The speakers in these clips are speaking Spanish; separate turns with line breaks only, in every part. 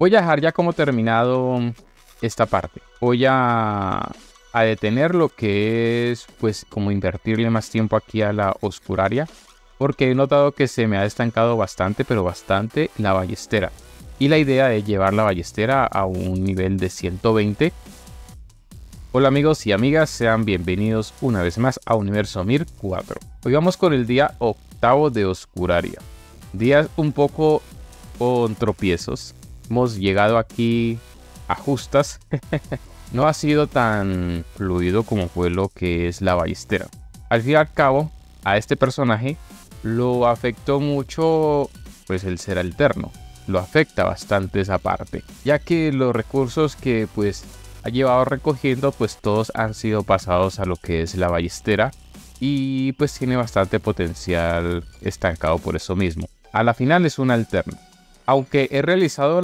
Voy a dejar ya como terminado esta parte. Voy a detener lo que es pues como invertirle más tiempo aquí a la oscuraria, porque he notado que se me ha estancado bastante, pero bastante la ballestera. Y la idea es llevar la ballestera a un nivel de 120. Hola amigos y amigas, sean bienvenidos una vez más a Universo Mir 4. Hoy vamos con el día octavo de Oscuraria. Día un poco con tropiezos. Hemos llegado aquí a justas. No ha sido tan fluido como fue lo que es la ballestera. Al fin y al cabo, a este personaje lo afectó mucho pues el ser alterno. Lo afecta bastante esa parte, ya que los recursos que pues ha llevado recogiendo pues todos han sido pasados a lo que es la ballestera y pues tiene bastante potencial estancado por eso mismo. A la final es un alterno. Aunque he realizado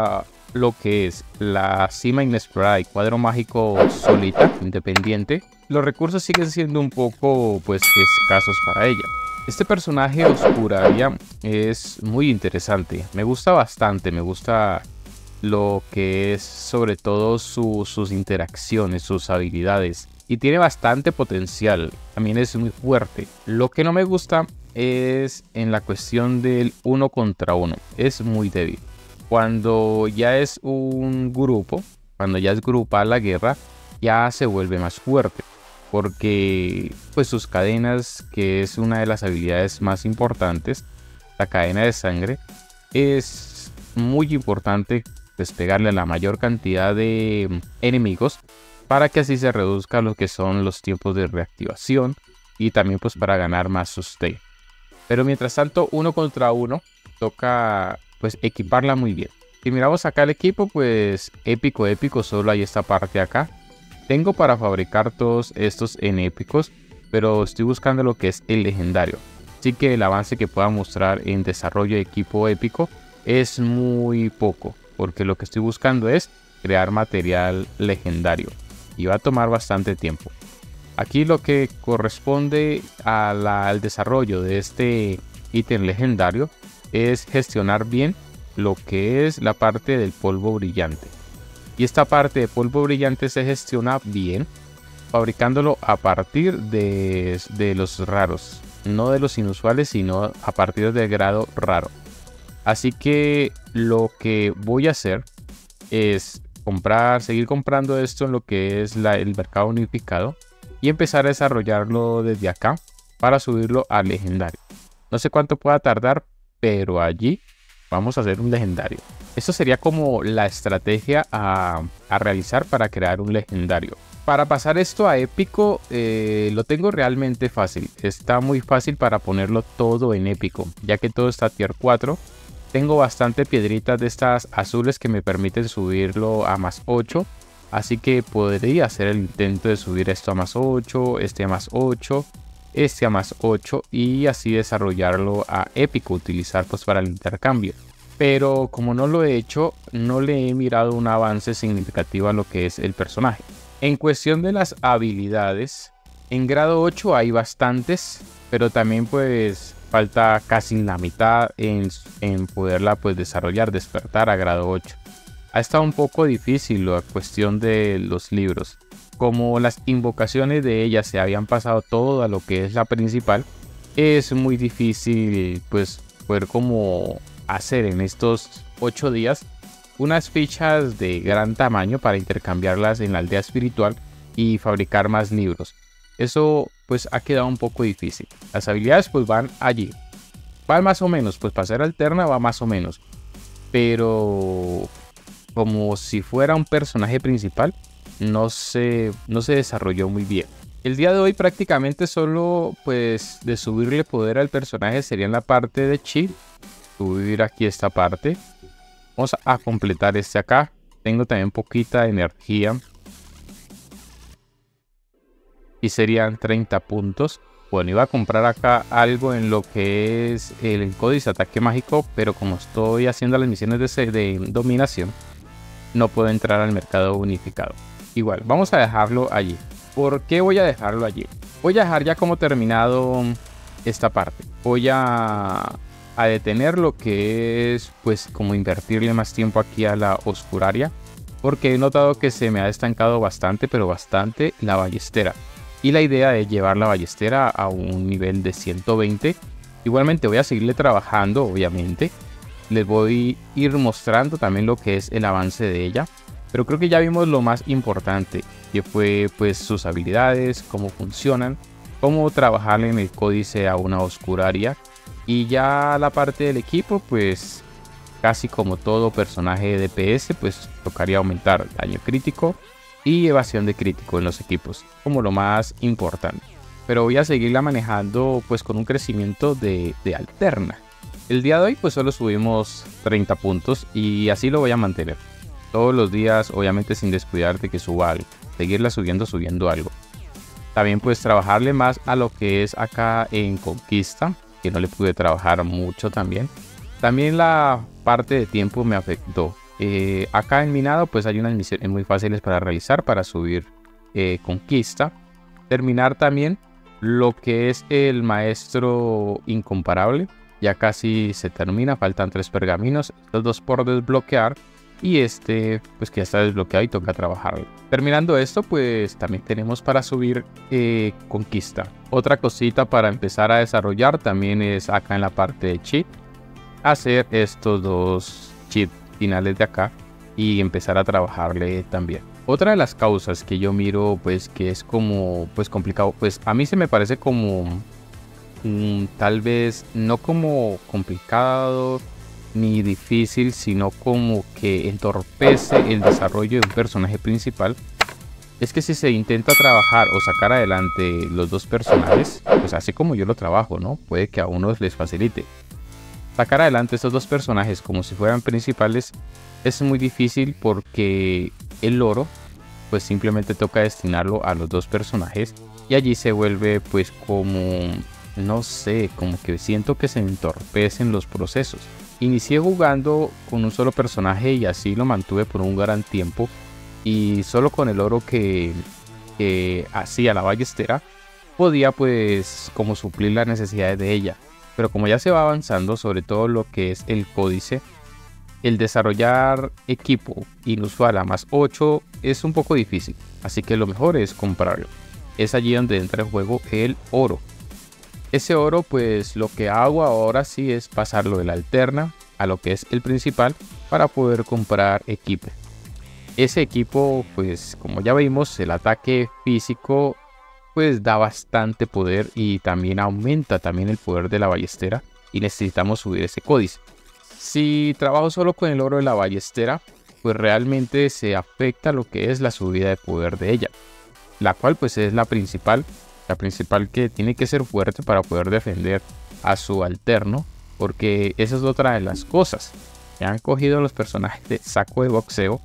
lo que es la cima inexplorada y cuadro mágico solita, independiente, los recursos siguen siendo un poco pues escasos para ella. Este personaje Oscuraria es muy interesante, me gusta bastante, me gusta lo que es sobre todo sus interacciones, sus habilidades, y tiene bastante potencial, también es muy fuerte. Lo que no me gusta es en la cuestión del 1 contra 1, es muy débil. Cuando ya es un grupo, cuando ya es grupal la guerra, ya se vuelve más fuerte, porque pues sus cadenas, que es una de las habilidades más importantes, la cadena de sangre, es muy importante pues pegarle a la mayor cantidad de enemigos para que así se reduzca lo que son los tiempos de reactivación y también pues para ganar más sustain. Pero mientras tanto, 1 contra 1 toca pues equiparla muy bien. Si miramos acá el equipo, pues épico, solo hay esta parte acá. Tengo para fabricar todos estos en épicos, pero estoy buscando lo que es el legendario. Así que el avance que pueda mostrar en desarrollo de equipo épico es muy poco, porque lo que estoy buscando es crear material legendario y va a tomar bastante tiempo. Aquí lo que corresponde al desarrollo de este ítem legendario es gestionar bien lo que es la parte del polvo brillante. Y esta parte de polvo brillante se gestiona bien fabricándolo a partir de los raros, no de los inusuales, sino a partir del grado raro. Así que lo que voy a hacer es seguir comprando esto en lo que es el mercado unificado y empezar a desarrollarlo desde acá para subirlo al legendario. No sé cuánto pueda tardar, pero allí vamos a hacer un legendario. Esto sería como la estrategia a realizar para crear un legendario. Para pasar esto a épico lo tengo realmente fácil. Está muy fácil para ponerlo todo en épico, ya que todo está tier 4. Tengo bastante piedritas de estas azules que me permiten subirlo a más 8. Así que podría hacer el intento de subir esto a más 8, este a más 8, este a más 8 y así desarrollarlo a épico, utilizar pues para el intercambio. Pero como no lo he hecho, no le he mirado un avance significativo a lo que es el personaje. En cuestión de las habilidades, en grado 8 hay bastantes, pero también pues falta casi la mitad en poderla pues desarrollar, despertar a grado 8. Ha estado un poco difícil la cuestión de los libros. Como las invocaciones de ella se habían pasado todo a lo que es la principal, es muy difícil pues poder como hacer en estos 8 días unas fichas de gran tamaño para intercambiarlas en la aldea espiritual y fabricar más libros. Eso pues ha quedado un poco difícil. Las habilidades pues van allí. Van más o menos, pues para ser alterna va más o menos. Pero como si fuera un personaje principal, no se desarrolló muy bien. El día de hoy prácticamente solo pues de subirle poder al personaje sería en la parte de chi. Subir aquí esta parte. Vamos a completar este acá. Tengo también poquita energía. Y serían 30 puntos. Bueno, iba a comprar acá algo en lo que es el códice ataque mágico, pero como estoy haciendo las misiones de dominación, no puedo entrar al mercado unificado. Igual, vamos a dejarlo allí. ¿Por qué voy a dejarlo allí? Voy a dejar ya como terminado esta parte. Voy a a detener lo que es pues como invertirle más tiempo aquí a la oscuraria, porque he notado que se me ha estancado bastante, pero bastante la ballestera. Y la idea de llevar la ballestera a un nivel de 120. Igualmente voy a seguirle trabajando, obviamente. Les voy a ir mostrando también lo que es el avance de ella. Pero creo que ya vimos lo más importante, que fue pues sus habilidades, cómo funcionan, cómo trabajar en el códice a una oscuraria. Y ya la parte del equipo, pues casi como todo personaje de DPS, pues tocaría aumentar daño crítico y evasión de crítico en los equipos, como lo más importante. Pero voy a seguirla manejando pues con un crecimiento de alterna. El día de hoy pues solo subimos 30 puntos y así lo voy a mantener. Todos los días, obviamente sin descuidar de que suba algo. Seguirla subiendo algo. También pues trabajarle más a lo que es acá en Conquista, que no le pude trabajar mucho también. También la parte de tiempo me afectó. Acá en Minado pues hay unas misiones muy fáciles para realizar para subir Conquista. Terminar también lo que es el maestro incomparable. Ya casi se termina, faltan 3 pergaminos, estos 2 por desbloquear. Y este pues que ya está desbloqueado y toca trabajarlo. Terminando esto pues también tenemos para subir Conquista. Otra cosita para empezar a desarrollar también es acá en la parte de cheat. Hacer estos 2 cheats finales de acá y empezar a trabajarle también. Otra de las causas que yo miro pues que es como pues complicado, pues a mí se me parece como tal vez no como complicado ni difícil, sino como que entorpece el desarrollo de un personaje principal. Es que si se intenta trabajar o sacar adelante los 2 personajes, pues así como yo lo trabajo, ¿no? Puede que a unos les facilite. Sacar adelante estos 2 personajes como si fueran principales es muy difícil porque el oro pues simplemente toca destinarlo a los 2 personajes y allí se vuelve pues como, no sé, como que siento que se entorpecen los procesos. Inicié jugando con un solo personaje y así lo mantuve por un gran tiempo y solo con el oro que hacía la ballestera podía pues como suplir las necesidades de ella. Pero como ya se va avanzando, sobre todo lo que es el códice, el desarrollar equipo inusual a más 8 es un poco difícil. Así que lo mejor es comprarlo. Es allí donde entra en juego el oro. Ese oro pues lo que hago ahora sí es pasarlo de la alterna a lo que es el principal para poder comprar equipo. Ese equipo pues como ya vimos el ataque físico pues da bastante poder y también aumenta también el poder de la ballestera y necesitamos subir ese códice. Si trabajo solo con el oro de la ballestera, pues realmente se afecta lo que es la subida de poder de ella, la cual pues es la principal que tiene que ser fuerte para poder defender a su alterno, porque esa es otra de las cosas. Me han cogido los personajes de saco de boxeo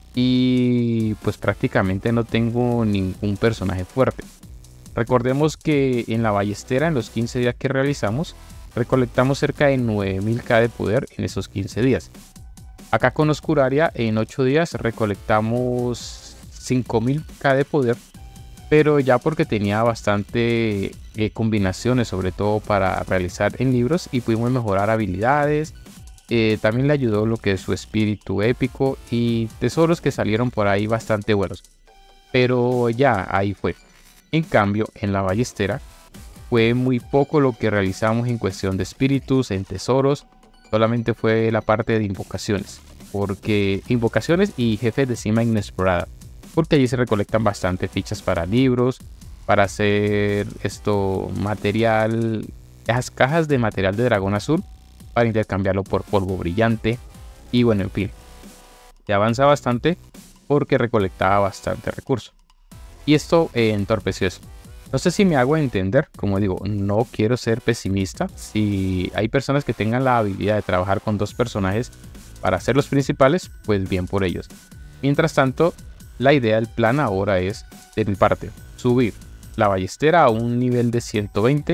y pues prácticamente no tengo ningún personaje fuerte. Recordemos que en la ballestera, en los 15 días que realizamos, recolectamos cerca de 9000k de poder en esos 15 días. Acá con Oscuraria, en 8 días recolectamos 5000k de poder, pero ya porque tenía bastante combinaciones, sobre todo para realizar en libros, y pudimos mejorar habilidades. También le ayudó lo que es su espíritu épico y tesoros que salieron por ahí bastante buenos. Pero ya ahí fue. En cambio, en la ballestera fue muy poco lo que realizamos en cuestión de espíritus, en tesoros. Solamente fue la parte de invocaciones. Porque invocaciones y jefes de cima inexplorada. Porque allí se recolectan bastante fichas para libros, para hacer material, esas cajas de material de dragón azul, para intercambiarlo por polvo brillante. Y bueno, en fin, se avanza bastante porque recolectaba bastante recursos. Y esto entorpeció eso. No sé si me hago entender, como digo, no quiero ser pesimista. Si hay personas que tengan la habilidad de trabajar con 2 personajes para ser los principales, pues bien por ellos. Mientras tanto, la idea, el plan ahora es, de mi parte, subir la ballestera a un nivel de 120,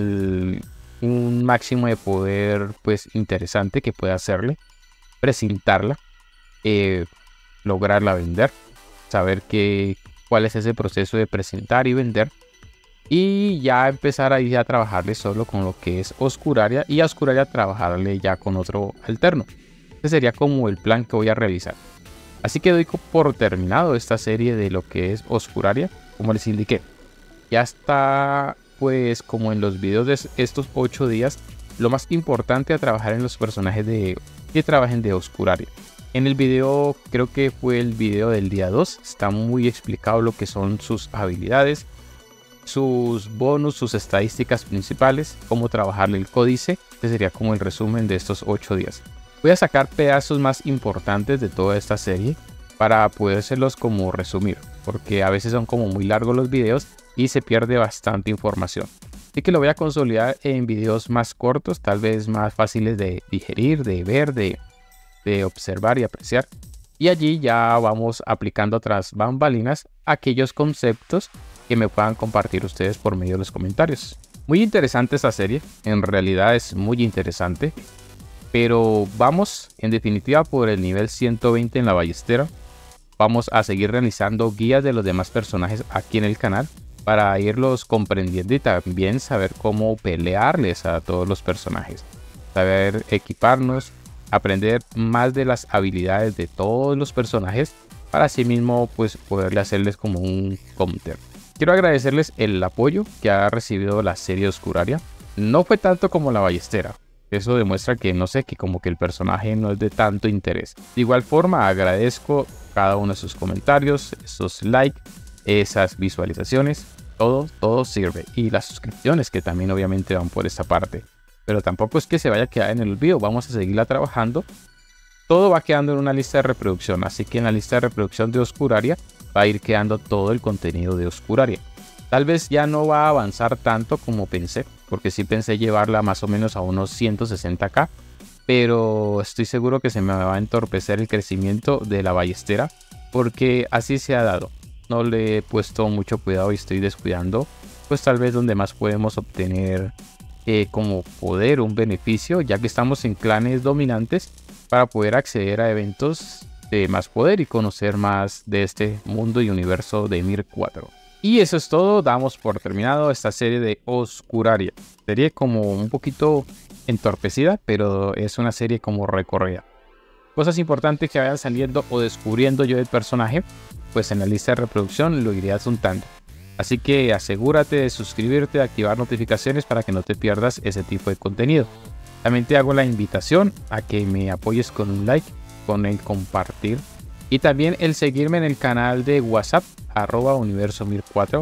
un máximo de poder pues interesante que pueda hacerle, presentarla, lograrla vender, saber cuál es ese proceso de presentar y vender. y ya empezar ahí a trabajarle solo con lo que es Oscuraria y a Oscuraria trabajarle ya con otro alterno. Ese sería como el plan que voy a realizar. Así que doy por terminado esta serie de lo que es Oscuraria. Como les indiqué, ya está pues como en los videos de estos 8 días, lo más importante a trabajar en los personajes que trabajen de Oscuraria. En el video, creo que fue el video del día 2, está muy explicado lo que son sus habilidades, sus bonus, sus estadísticas principales, cómo trabajarle el códice, que sería como el resumen de estos 8 días. Voy a sacar pedazos más importantes de toda esta serie para podérselos como resumir, porque a veces son como muy largos los videos y se pierde bastante información. Así que lo voy a consolidar en videos más cortos, tal vez más fáciles de digerir, de ver, de observar y apreciar. Y allí ya vamos aplicando tras bambalinas aquellos conceptos que me puedan compartir ustedes por medio de los comentarios. Muy interesante esta serie, en realidad es muy interesante. Pero vamos en definitiva por el nivel 120 en la ballestera. Vamos a seguir realizando guías de los demás personajes aquí en el canal para irlos comprendiendo y también saber cómo pelearles a todos los personajes. Saber equiparnos, aprender más de las habilidades de todos los personajes para así mismo pues poderle hacerles como un counter. Quiero agradecerles el apoyo que ha recibido la serie Oscuraria. No fue tanto como la ballestera. Eso demuestra que no sé, que como que el personaje no es de tanto interés. De igual forma agradezco cada uno de sus comentarios, esos likes, esas visualizaciones, todo sirve. Y las suscripciones que también obviamente van por esta parte. Pero tampoco es que se vaya a quedar en el olvido, vamos a seguirla trabajando. Todo va quedando en una lista de reproducción, así que en la lista de reproducción de Oscuraria va a ir quedando todo el contenido de Oscuraria. Tal vez ya no va a avanzar tanto como pensé, porque sí pensé llevarla más o menos a unos 160k, pero estoy seguro que se me va a entorpecer el crecimiento de la ballestera, porque así se ha dado. No le he puesto mucho cuidado y estoy descuidando, pues tal vez donde más podemos obtener como poder, un beneficio, ya que estamos en clanes dominantes, para poder acceder a eventos de más poder y conocer más de este mundo y universo de Mir 4. Y eso es todo, damos por terminado esta serie de Oscuraria. Serie como un poquito entorpecida, pero es una serie como recorrida. Cosas importantes que vayan saliendo o descubriendo yo del personaje, pues en la lista de reproducción lo iré adjuntando. Así que asegúrate de suscribirte, de activar notificaciones para que no te pierdas ese tipo de contenido. También te hago la invitación a que me apoyes con un like, con el compartir y también el seguirme en el canal de WhatsApp @universomir4,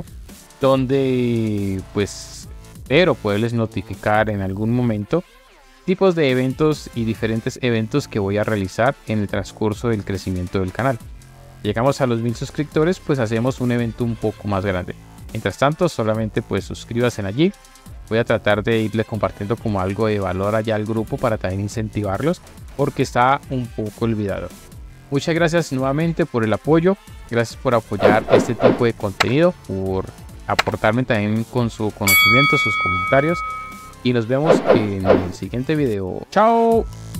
donde pues espero poderles notificar en algún momento tipos de eventos y diferentes eventos que voy a realizar en el transcurso del crecimiento del canal. Llegamos a los 1000 suscriptores, pues hacemos un evento un poco más grande. Mientras tanto, solamente pues suscríbanse allí. Voy a tratar de irles compartiendo como algo de valor allá al grupo para también incentivarlos, porque está un poco olvidado. Muchas gracias nuevamente por el apoyo. Gracias por apoyar este tipo de contenido, por aportarme también con su conocimiento, sus comentarios. Y nos vemos en el siguiente video. ¡Chao!